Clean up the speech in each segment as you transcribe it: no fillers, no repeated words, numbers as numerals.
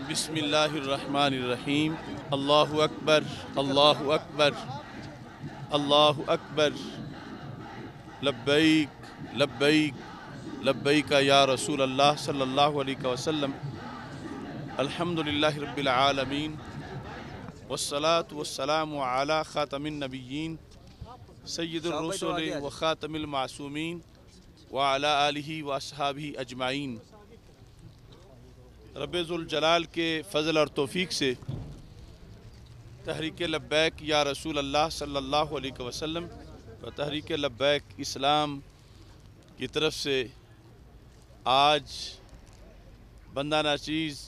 बिस्मिल्लाहिर्रहमानिर्रहीम। अल्लाहु अकबर, अल्लाहु अकबर, अल्लाहु अकबर। लब्बैक लब्बैक लब्बैक या रसूल अल्लाह सल्लल्लाहु अलैहि वसल्लम। अल्हम्दुलिल्लाहि रब्बिल आलमीन वस्सलातु वस्सलामु अला खातमिन नबिय्यीन सय्यिदिर रुसुल व खातमिल मासूमीन व अला आलिहि व अस्हाबिहि अजमाइन। रब्बुल जलाल के फ़ज़ल और तौफ़ीक से तहरीक लब्बैक या रसूल अल्लाह सल्लल्लाहु अलैहि वसल्लम व तहरीक लब्बैक इस्लाम की तरफ से आज बंदा नाचीज़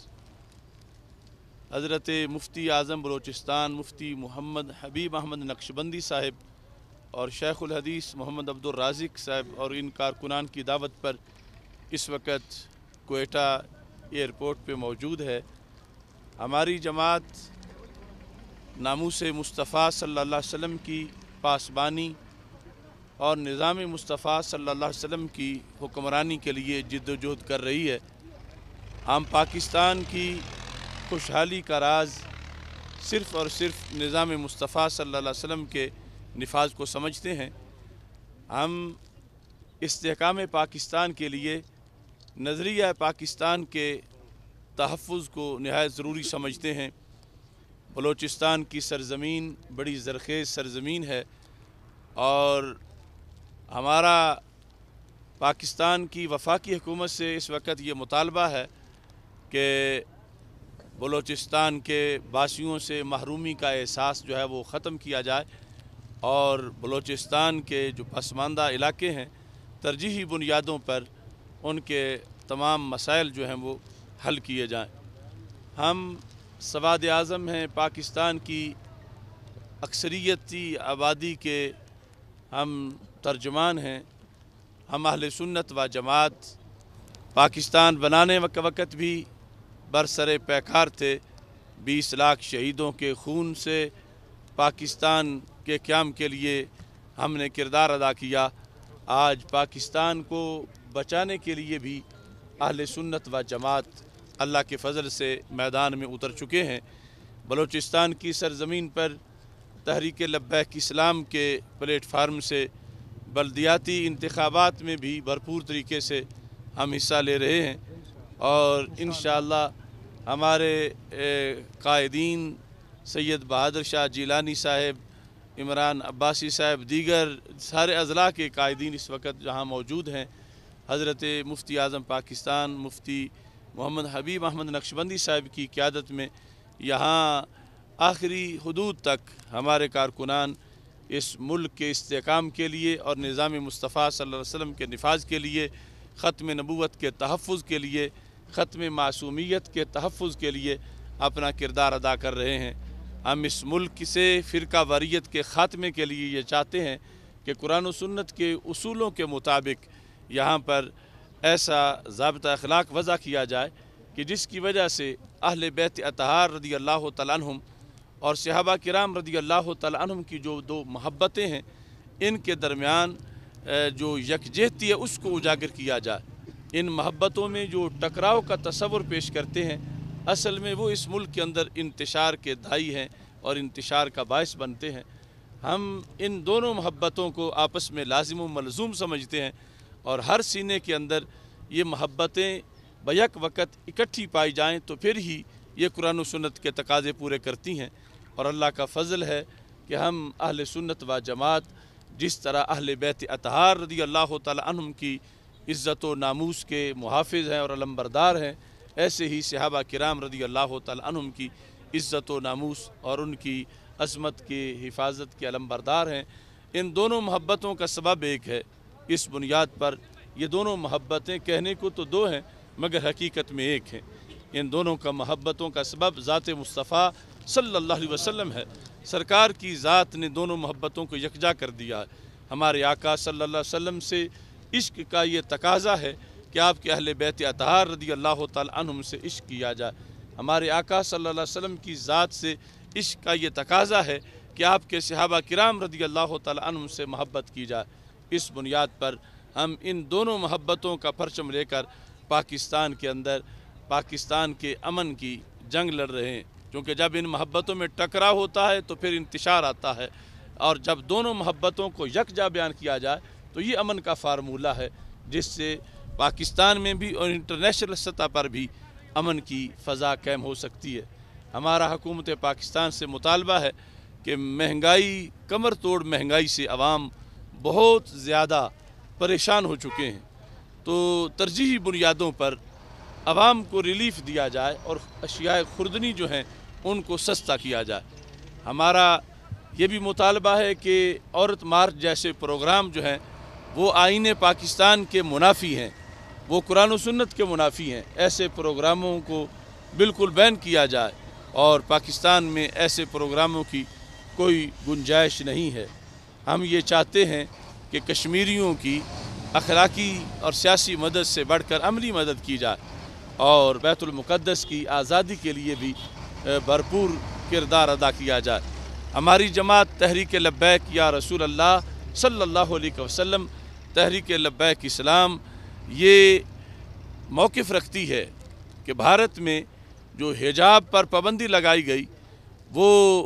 हज़रत मुफ्ती आज़म बलोचिस्तान मुफ्ती मोहम्मद हबीब अहमद नक्शबंदी साहिब और शेखुल हदीस मोहम्मद अब्दुल राज़िक साहिब और इन कारकुनान की दावत पर इस वक्त क्वेटा एयरपोर्ट पे मौजूद है। हमारी जमात नामूस मुस्तफ़ा सल्लल्लाहु अलैहि वसल्लम की पासबानी और निज़ाम मुस्तफ़ा सल्लल्लाहु अलैहि वसल्लम की हुक्मरानी के लिए जिद्दोजहद कर रही है। हम पाकिस्तान की खुशहाली का राज सिर्फ़ और सिर्फ निज़ाम मुस्तफ़ा सल्लल्लाहु अलैहि वसल्लम के निफाज को समझते हैं। हम इस्तेहकाम पाकिस्तान के लिए नज़रिया पाकिस्तान के तहफ़्फ़ुज़ को नहायत ज़रूरी समझते हैं। बलोचिस्तान की सरज़मीन बड़ी ज़रख़ेज़ सरज़मीन है और हमारा पाकिस्तान की वफाकी हुकूमत से इस वक्त ये मुतालबा है कि बलोचिस्तान के बासियों से महरूमी का एहसास जो है वो ख़त्म किया जाए और बलोचिस्तान के जो पसमानदा इलाके हैं तरजीही बुनियादों पर उनके तमाम मसाइल जो हैं वो हल किए जाएं। हम सवाद आज़म हैं, पाकिस्तान की अक्सरियती आबादी के हम तर्जुमान हैं। हम अहले सुन्नत व जमात पाकिस्तान बनाने वक़्त भी बरसरे पैकार थे। 20 लाख शहीदों के खून से पाकिस्तान के क़याम के लिए हमने किरदार अदा किया। आज पाकिस्तान को बचाने के लिए भी अहले सुन्नत व जमात अल्लाह के फ़ज़ल से मैदान में उतर चुके हैं। बलोचिस्तान की सरज़मीन पर तहरीक लब्बैक इस्लाम के प्लेटफार्म से बल्दियाती इंतखाबात में भी भरपूर तरीके से हम हिस्सा ले रहे हैं और इंशाअल्लाह हमारे कायदीन सैयद बहादुर शाह जिलानी साहब, इमरान अब्बासी साहब, दीगर सारे अज़ला के कायदीन इस वक्त जहाँ मौजूद हैं। हज़रत मुफ्ती आज़म पाकिस्तान मुफ्ती मोहम्मद हबीब अहमद नक्शबंदी साहब की क़यादत में यहाँ आखिरी हुदूद तक हमारे कारकुनान इस मुल्क के इस्तेहकाम के लिए और निज़ाम मुस्तफ़ा सल्लल्लाहु अलैहि वसल्लम के निफाज के लिए, ख़त्म नबूवत के तहफ़्फ़ुज़ के लिए, ख़त्म मासूमियत के तहफ़्फ़ुज़ के लिए अपना किरदार अदा कर रहे हैं। हम इस मुल्क से फ़िरका वारियत के ख़ात्मे के लिए ये चाहते हैं कि कुरान और सुन्नत के उसूलों के मुताबिक यहाँ पर ऐसा ज़ाबिता अखलाक वज़ा किया जाए कि जिसकी वजह से अहले बैत अतहार रदी अल्लाह तआला अन्हुम और सहाबा किराम रदी अल्लाह तआला अन्हुम की जो दो मोहब्बतें हैं इनके दरमियान जो यकजहती है उसको उजागर किया जाए। इन मोहब्बतों में जो टकराव का तसव्वुर पेश करते हैं असल में वो इस मुल्क के अंदर इंतशार के दाई हैं और इंतशार का बायस बनते हैं। हम इन दोनों मोहब्बतों को आपस में लाजिम व मलज़ूम समझते हैं और हर सीने के अंदर ये मोहब्बतें बैक वक़्त इकट्ठी पाई जाएँ तो फिर ही ये कुरान व सुन्नत के तकाज़े पूरे करती हैं। और अल्लाह का फ़ज़ल है कि हम अहले सुन्नत व जमात जिस तरह अहले बैत अतहार रदी अल्लाह तआला अन्हुम की इज़्ज़त व नामूस के मुहाफ़िज़ हैं और अलमबरदार हैं, ऐसे ही सहाबा किराम रदी अल्लाह तआला अन्हुम की इज़्ज़त व नामूस और उनकी अज़मत की हिफाजत के अलमबरदार हैं। इन दोनों मोहब्बतों का सबब एक है। इस बुनियाद पर ये दोनों मोहब्बतें कहने को तो दो हैं मगर हकीकत में एक हैं। इन दोनों का मोहब्बतों का सबब ज़ात मुस्तफ़ा सल्लल्लाहु अलैहि वसल्लम है। सरकार की ज़ात ने दोनों मोहब्बतों को यकजा कर दिया है। हमारे आका सल्लल्लाहु अलैहि वसल्लम से इश्क का ये तकाज़ा है कि आपके अहले बैत अतहार रदी अल्लाह तआला अन्हुम से इश्क किया जाए। हमारे आका सल्लल्लाहु अलैहि वसल्लम की ज़ात से इश्क का ये तकाज़ा है कि आपके सहाबा किराम रदी अल्लाह तआला अन्हुम से मोहब्बत की जाए। इस बुनियाद पर हम इन दोनों मोहब्बतों का परचम लेकर पाकिस्तान के अंदर पाकिस्तान के अमन की जंग लड़ रहे हैं, क्योंकि जब इन मोहब्बतों में टकराव होता है तो फिर इंतशार आता है, और जब दोनों मोहब्बतों को यकजा बयान किया जाए तो ये अमन का फार्मूला है, जिससे पाकिस्तान में भी और इंटरनेशनल सतह पर भी अमन की फ़ज़ा कायम हो सकती है। हमारा हुकूमत पाकिस्तान से मुतालबा है कि महंगाई, कमर तोड़ महंगाई से अवाम बहुत ज़्यादा परेशान हो चुके हैं, तो तरजीही बुनियादों पर अवाम को रिलीफ़ दिया जाए और अशियाए खुर्दनी जो हैं उनको सस्ता किया जाए। हमारा ये भी मुतालबा है कि औरत मार्च जैसे प्रोग्राम जो हैं वो आईने पाकिस्तान के मुनाफी हैं, वो कुरान और सुन्नत के मुनाफी हैं। ऐसे प्रोग्रामों को बिल्कुल बैन किया जाए और पाकिस्तान में ऐसे प्रोग्रामों की कोई गुंजाइश नहीं है। हम ये चाहते हैं कि कश्मीरियों की अखलाकी और सियासी मदद से बढ़कर अमली मदद की जाए और बैतुल मुक़द्दस की आज़ादी के लिए भी भरपूर किरदार अदा किया जाए। हमारी जमात तहरीक लब्बैक या रसूल अल्लाह सल्लल्लाहु अलैहि वसल्लम, तहरीक लब्बैक इस्लाम ये मौक़िफ़ रखती है कि भारत में जो हिजाब पर पाबंदी लगाई गई वो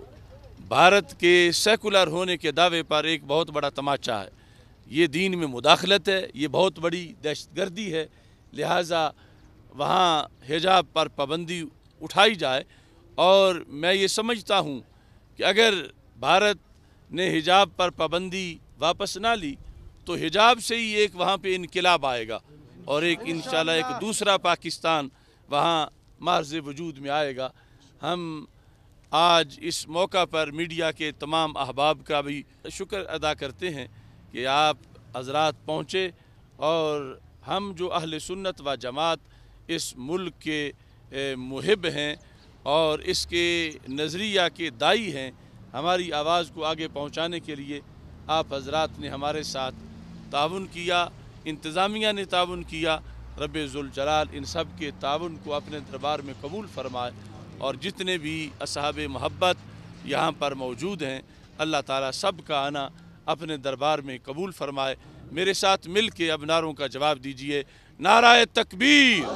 भारत के सेकुलर होने के दावे पर एक बहुत बड़ा तमाचा है। ये दीन में मुदाखलत है, ये बहुत बड़ी दहशतगर्दी है। लिहाजा वहाँ हिजाब पर पाबंदी उठाई जाए, और मैं ये समझता हूँ कि अगर भारत ने हिजाब पर पाबंदी वापस ना ली तो हिजाब से ही एक वहाँ पे इनकिलाब आएगा और एक इंशाल्लाह एक दूसरा पाकिस्तान वहाँ मार्ज़ वजूद में आएगा। हम आज इस मौका पर मीडिया के तमाम अहबाब का भी शुक्र अदा करते हैं कि आप हज़रात पहुँचे, और हम जो अहले सुन्नत व जमात इस मुल्क के मुहिब हैं और इसके नज़रिया के दाई हैं, हमारी आवाज़ को आगे पहुँचाने के लिए आप हज़रात ने हमारे साथ ताउन किया, इंतज़ामिया ने ताउन किया। रब्बे ज़ुल जलाल इन सब के ताउन को अपने दरबार में कबूल फरमाए, और जितने भी असहाबे मोहब्बत यहाँ पर मौजूद हैं अल्लाह ताला सब का आना अपने दरबार में कबूल फरमाए। मेरे साथ मिल के अब नारों का जवाब दीजिए। नाराए तकबीर,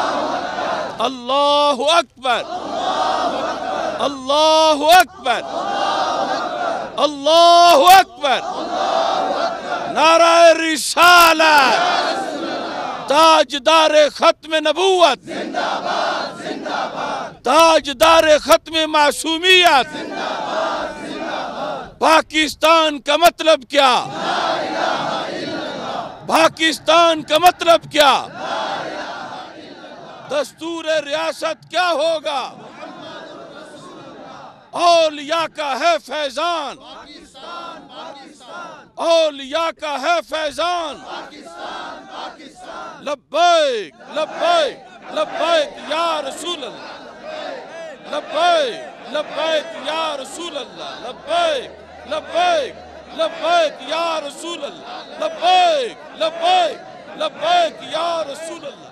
अल्लाहु अकबर, अल्लाहु अकबर, अल्लाहु अकबर। नाराए रिसालत, ताजदार खत्म नबूवत, ताजदार खत्म मासूमियत। पाकिस्तान का मतलब क्या? पाकिस्तान का मतलब क्या? दस्तूर रियासत क्या होगा? औलिया का है फैजान, औलिया का है फैजान। लब्बैक लब्बैक लब्बैक या रसूल अल्लाह, लब्बैक लब्बैक या रसूल अल्लाह, लब्बैक लब्बैक लब्बैक या रसूल अल्लाह, लब्बैक लब्बैक लब्बैक या रसूल अल्लाह।